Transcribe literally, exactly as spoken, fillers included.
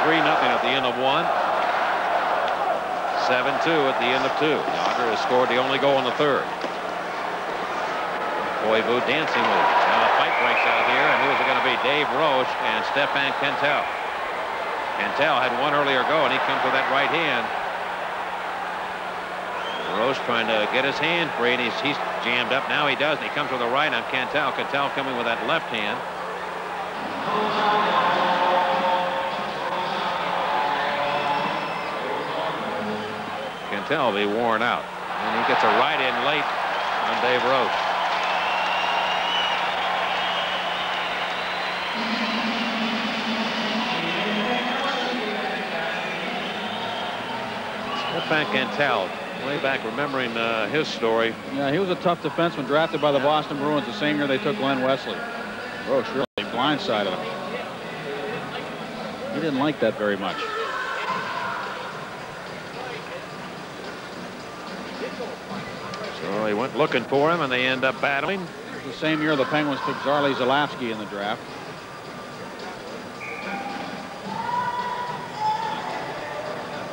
three nothing at the end of one. seven two at the end of two. Yager has scored the only goal in the third. Koivu dancing with it. Now a fight breaks out here, and who is it going to be? Dave Roche and Stephane Quintal. Quintal had one earlier go, and he comes with that right hand. Roche trying to get his hand free, and he's, he's jammed up. Now he does, and he comes with a right on Quintal. Quintal coming with that left hand. Quintal will be worn out, and he gets a right in late on Dave Roche. Stephane Quintal, way back remembering uh, his story. Yeah, he was a tough defenseman drafted by the Boston Bruins the same year they took Glenn Wesley. Roche really blindsided him. He didn't like that very much. So he went looking for him, and they end up battling. It was the same year the Penguins took Zarley Zalapski in the draft.